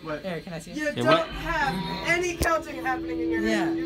What? Eric, can I see it? You Yeah, don't what? have any counting happening in your head. Yeah.